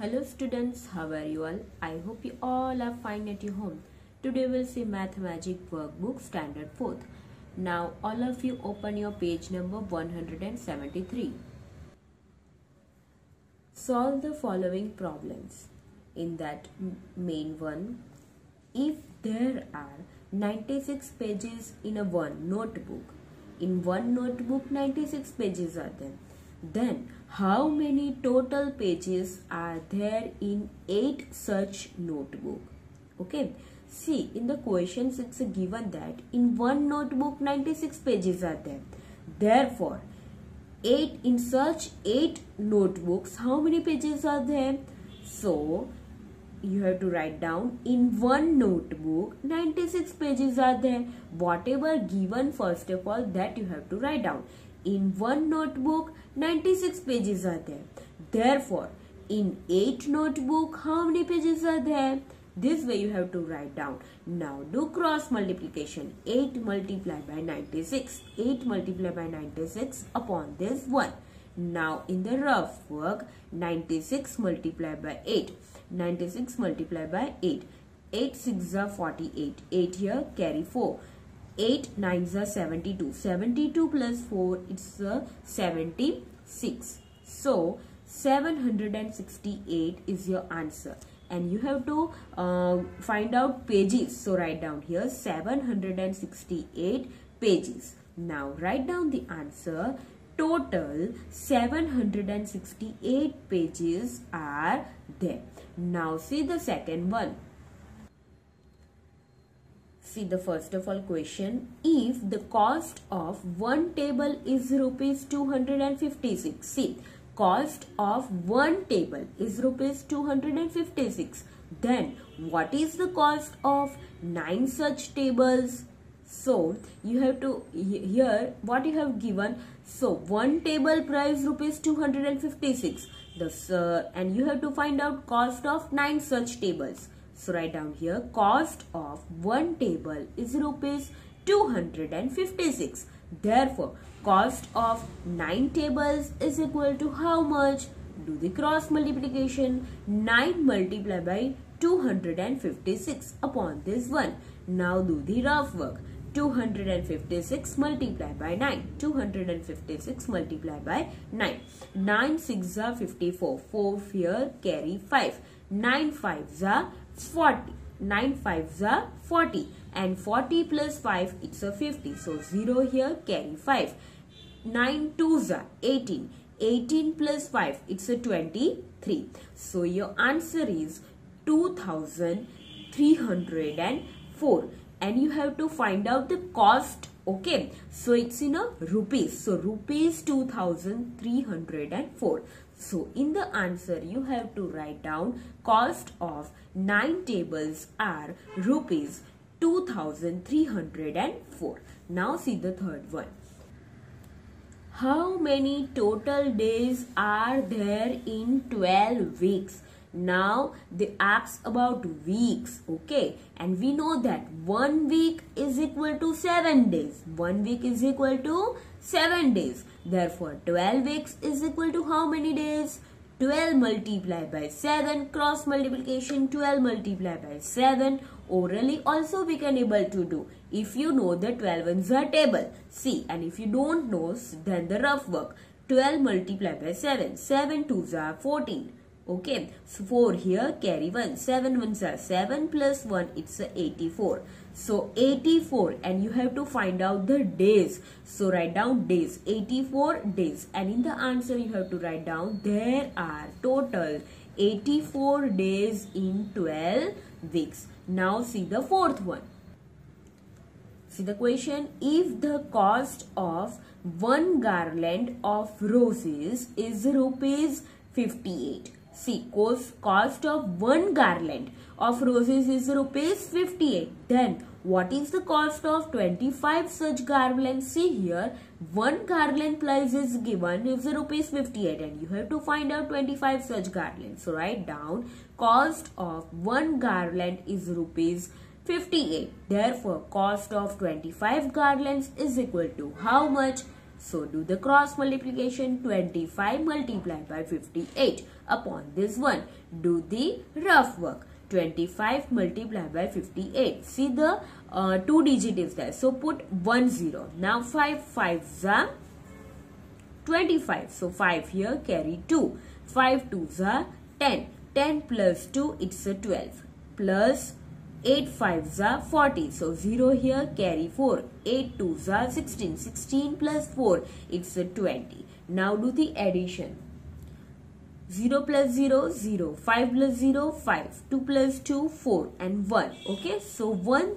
Hello students, how are you all? I hope you all are fine at your home. Today we'll see Math Magic Workbook Standard 4th. Now all of you open your page number 173. Solve the following problems. In that main one, if there are 96 pages in one notebook, in one notebook 96 pages are there, then how many total pages are there in 8 such notebook? Okay, see in the questions it's given that in one notebook 96 pages are there. Therefore, in such 8 notebooks, how many pages are there? So you have to write down in one notebook 96 pages are there. Whatever given, first of all, that you have to write down. In one notebook 96 pages are there. Therefore, in 8 notebook, how many pages are there? This way you have to write down. Now do cross multiplication. 8 multiplied by 96. 8 multiplied by 96 upon this 1. Now in the rough work, 96 multiplied by 8. 96 multiplied by 8. 8 6 are 48. 8 here, carry 4. 8 9s are 72. 72 plus 4, it's 76. So 768 is your answer. And you have to find out pages. So write down here 768 pages. Now write down the answer. Total 768 pages are there. Now see the second one. See the first of all question. If the cost of one table is rupees 256. See, cost of one table is rupees 256. Then what is the cost of 9 such tables? So you have to, here what you have given. So one table price rupees 256. And you have to find out cost of 9 such tables. So write down here, cost of one table is rupees 256. Therefore, cost of 9 tables is equal to how much? Do the cross multiplication. 9 multiplied by 256 upon this 1. Now do the rough work. 256 multiplied by 9. 256 multiplied by 9. 9 6 are 54. 4 here, carry 5. 9 5s are 40. 9 5s are 40. And 40 plus 5, it's a 50. So 0 here, carry 5. 9 2s are 18. 18 plus 5, it's a 23. So your answer is 2304. And you have to find out the cost. Okay, so it's in a rupees. So rupees 2304. So in the answer you have to write down cost of 9 tables are rupees 2304. Now see the third one. How many total days are there in 12 weeks? Now they ask about weeks, okay, and we know that 1 week is equal to 7 days. 1 week is equal to 7 days. Therefore 12 weeks is equal to how many days? 12 multiplied by 7, cross multiplication. 12 multiplied by 7. Orally also we can able to do. If you know the 12 ones are table, see, and if you don't know, then the rough work. 12 multiplied by 7. 7 2s are 14. Okay, so 4 here, carry 1. 7 ones are 7 plus 1, it's 84. So 84, and you have to find out the days. So write down days, 84 days. And in the answer you have to write down there are total 84 days in 12 weeks. Now see the fourth one. See the question. If the cost of one garland of roses is rupees 58. See, cost of one garland of roses is rupees 58. Then what is the cost of 25 such garlands? See here, one garland price is given is rupees 58 and you have to find out 25 such garlands. So write down cost of one garland is rupees 58. Therefore, cost of 25 garlands is equal to how much? So do the cross multiplication. 25 multiplied by 58 upon this one. Do the rough work. 25 multiplied by 58. See the 2 digit is there. So put 1 0. Now 5 5s are 25. So 5 here, carry 2. 5 2s are 10. 10 plus 2, it's a 12. Plus 8 5s are 40. So 0 here, carry 4. 8 2s are 16. 16 plus 4, it's a 20. Now do the addition. 0 plus 0, 0. 5 plus 0, 5. 2 plus 2, 4. And 1. Okay. So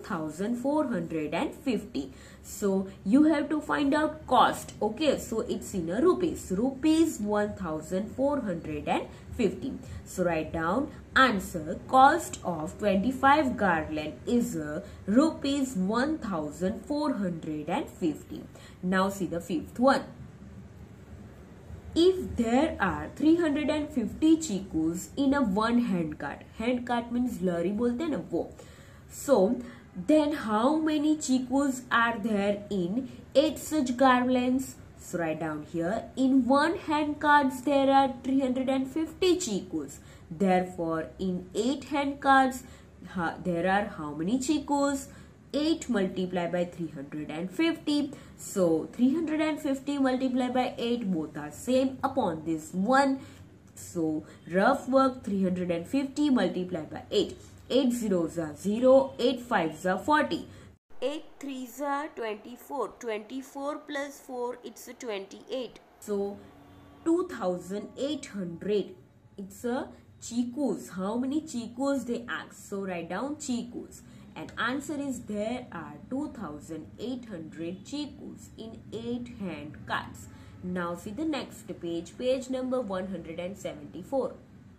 1450. So you have to find out cost. Okay. So it's in a rupees. Rupees 1450. So write down answer. Cost of 25 garland is rupees 1450. Now see the fifth one. If there are 350 chicos in a one hand cart means lorry बोलते हैं ना वो. So then how many chicos are there in 8 such garlands? So write down here. In one hand carts there are 350 chicos. Therefore in 8 hand carts there are how many chicos? 8 multiplied by 350. So 350 multiplied by 8, both are same upon this one. So rough work. 350 multiplied by 8. 8 zeros are 0. 8 5s are 40. 8 3s are 24. 24 plus 4, it's a 28. So 2800. It's a chicos. How many chicos they ask? So write down chicos. And answer is there are 2800 chicos in 8 hand carts. Now see the next page, page number 174.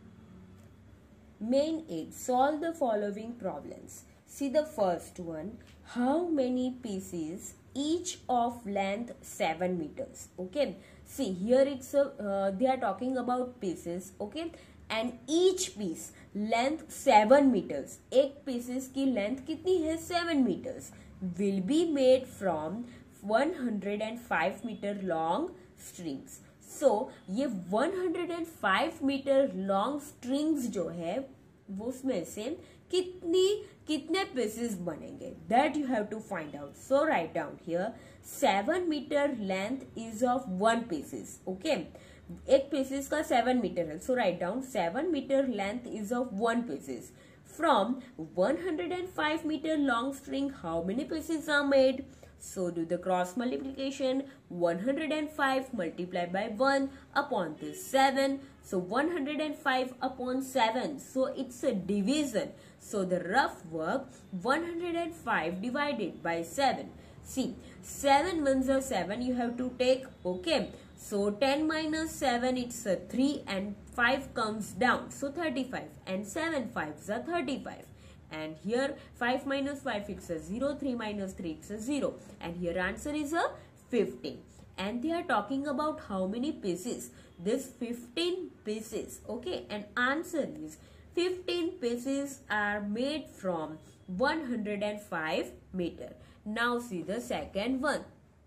Main 8. Solve the following problems. See the first one. How many pieces each of length 7 meters? Okay. See here it's a they are talking about pieces. Okay. And each piece length 7 meters. एक pieces की length कितनी है? 7 meters. Will be made from 105 meter long strings. So ये 105 meter long strings जो है वो उसमें से कितने pieces बनेंगे? That you have to find out. So write down here. 7 meter length is of 1 pieces. Okay. एक pieces का 7 meter है. So write down 7 meter length is of 1 pieces. From 105 meter long string, how many pieces are made? So do the cross multiplication. 105 multiplied by 1 upon this 7. So 105 upon 7. So it's a division. So the rough work, 105 divided by 7. See, 7 ones are 7. You have to take, okay. So 10 minus 7, it's a 3 and 5 comes down. So 35 and 7 5s are 35. And here 5 minus 5, it's a 0. 3 minus 3, it's a 0. And here answer is a 15. And they are talking about how many pieces? This 15 pieces. Okay. And answer is 15 pieces are made from 105 meter. Now see the second one.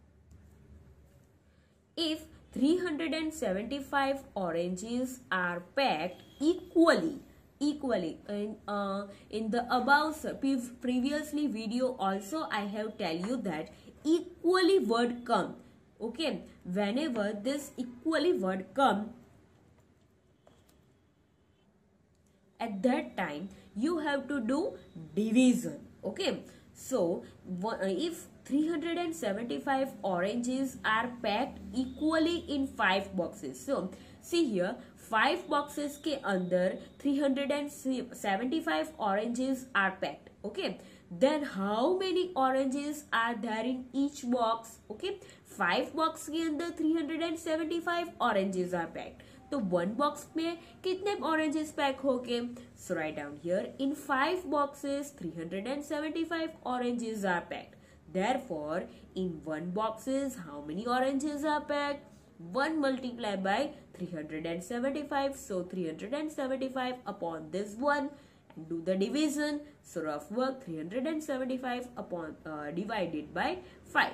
If 375 oranges are packed equally in the above previously video also I have tell you that equally word come. Okay, whenever this equally word come, at that time you have to do division. Okay, so if 375 oranges are packed equally in 5 boxes. So see here 5 boxes के अंदर 375 oranges are packed. Okay, then how many oranges are there in each box? Okay, 5 box के अंदर 375 oranges are packed. तो 1 box में कितने oranges pack होंगे? So write down here, in 5 boxes 375 oranges are packed. Therefore, in 1 boxes, how many oranges are packed? 1 multiplied by 375. So 375 upon this one. And do the division. So rough work, 375 upon divided by 5.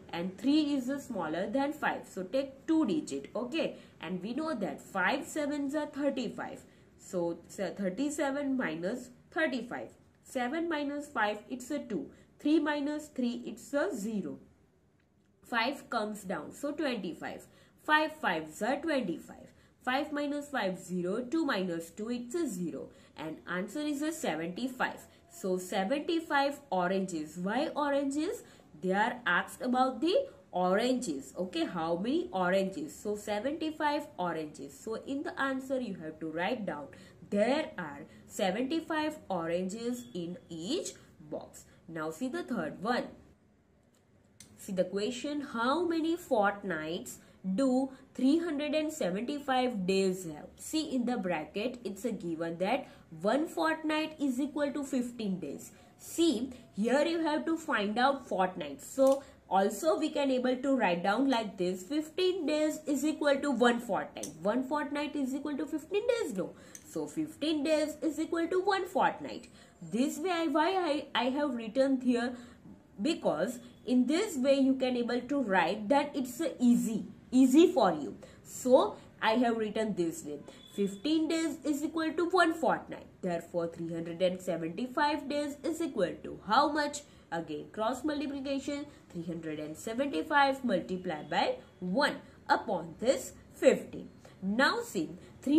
and 3 is smaller than 5. So take 2 digit, okay? And we know that 5 sevens are 35. So 37 minus 35. 7 minus 5, it's a 2. 3 minus 3, it's a 0. 5 comes down, so 25. 5 5s are 25. 5 minus 5, 0. 2 minus 2, it's a 0. And answer is a 75. So 75 oranges. Why oranges? They are asked about the oranges. Okay, how many oranges? So 75 oranges. So in the answer you have to write down there are 75 oranges in each box. Now see the third one. See the question, how many fortnights do 375 days have? See in the bracket, it's a given that one fortnight is equal to 15 days. See, here you have to find out fortnight. So also we can able to write down like this, 15 days is equal to one fortnight. One fortnight is equal to 15 days, no. So 15 days is equal to one fortnight. This way, why I have written here, because in this way you can able to write that it's easy for you. So I have written this way, 15 days is equal to one fortnight. Therefore 375 days is equal to how much? Again cross multiplication, 375 multiplied by 1 upon this 15. Now see,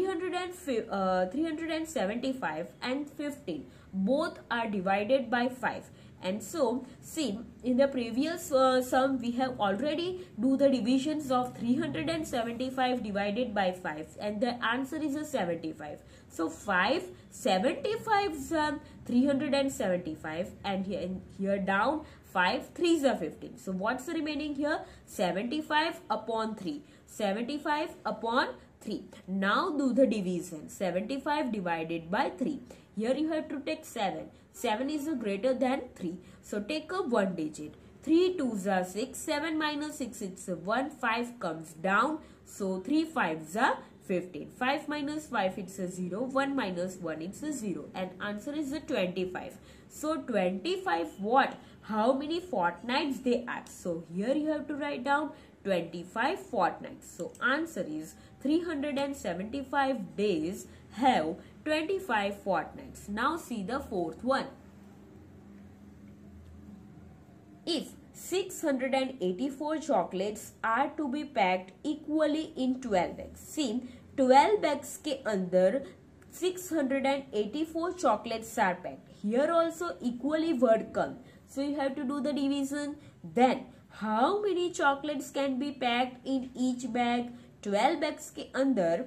375 and 15 both are divided by 5. And so, see, in the previous sum, we have already do the divisions of 375 divided by 5. And the answer is a 75. So, 5 75s are 375. And here down, 5 3s are 15. So, what's the remaining here? 75 upon 3. 75 upon 3. Now, do the division. 75 divided by 3. Here you have to take 7. 7 is greater than 3. So take a 1 digit. 3 2s are 6. 7 minus 6, it's a 1. 5 comes down. So 3 5s are 15. 5 minus 5, it's a 0. 1 minus 1, it's a 0. And answer is a 25. So 25 what? How many fortnights they ask? So here you have to write down 25 fortnights. So answer is 375 days have 25 fortnights. Now see the fourth one. If 684 chocolates are to be packed equally in 12 bags. See, 12 bags के अंदर 684 chocolates are packed. Here also equally word come. So you have to do the division. Then how many chocolates can be packed in each bag? 12 bags के अंदर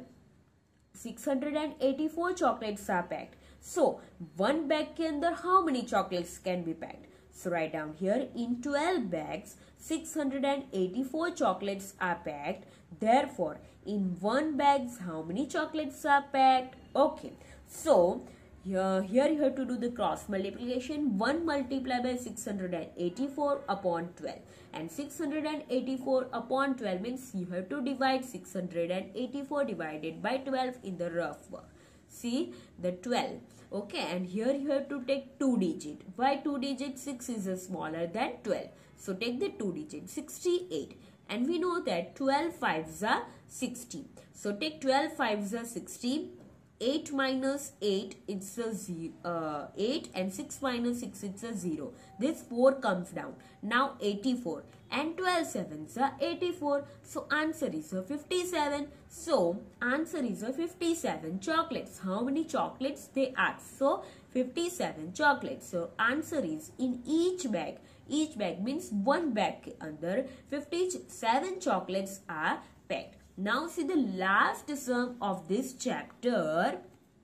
684 chocolates are packed. So, one bag के अंदर how many chocolates can be packed? So, write down here, in 12 bags, 684 chocolates are packed. Therefore, in one bags, how many chocolates are packed? Okay. So, here you have to do the cross multiplication. 1 multiplied by 684 upon 12. And 684 upon 12 means you have to divide 684 divided by 12 in the rough work. See the 12. Okay, and here you have to take 2 digit. Why 2 digit? 6 is smaller than 12. So take the 2 digit, 68. And we know that 12 5s are 60. So take 12 5s are 60. 8 minus 8, it's a 8, and 6 minus 6, it's a 0. This 4 comes down. Now 84 and 12 sevens are 84. So answer is a 57. So answer is a 57 chocolates. How many chocolates they ask? So 57 chocolates. So answer is in each bag. Each bag means one bag के अंदर 57 chocolates are packed. Now see the last sum of this chapter.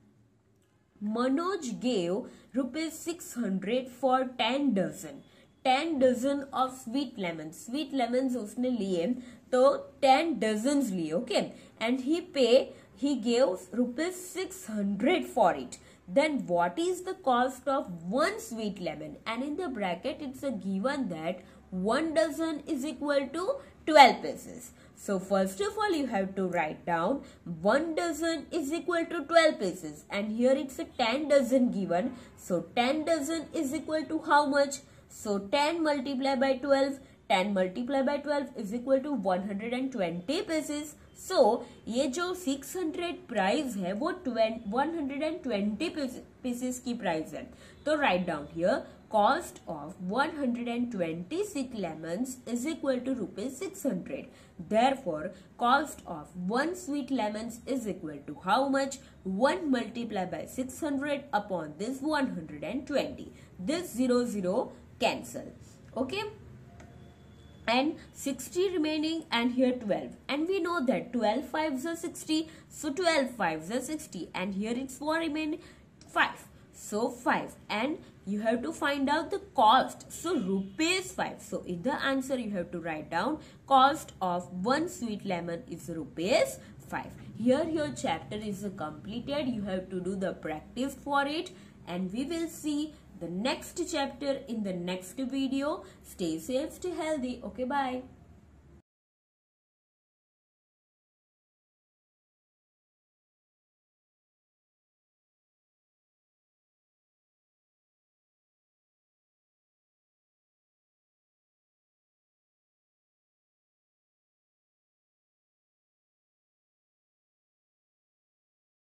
Manoj gave ₹600 for 10 dozen. 10 dozen of sweet lemons. Sweet lemons उसने लिए तो 10 dozens लिए, okay? And he gave ₹600 for it. Then what is the cost of one sweet lemon? And in the bracket it's a given that 1 dozen is equal to 12 pieces. So first of all you have to write down 1 dozen is equal to 12 pieces, and here it's a 10 dozen given. So 10 dozen is equal to how much? So 10 multiplied by 12. 10 multiply by 12 is equal to 120 pieces. So ये जो 600 price है वो 120 pieces की price है. तो write down here cost of 126 lemons is equal to rupees 600. Therefore, cost of 1 sweet lemons is equal to how much? 1 multiplied by 600 upon this 120. This 0 cancel. Okay. And 60 remaining, and here 12, and we know that 12 5s are 60, so 12 5s are 60, and here it's 4 remaining 5, so 5, and you have to find out the cost, so rupees 5. So in the answer you have to write down cost of 1 sweet lemon is rupees 5. Here your chapter is completed. You have to do the practice for it, and we will see the next chapter in the next video. Stay safe, stay healthy. Okay, bye.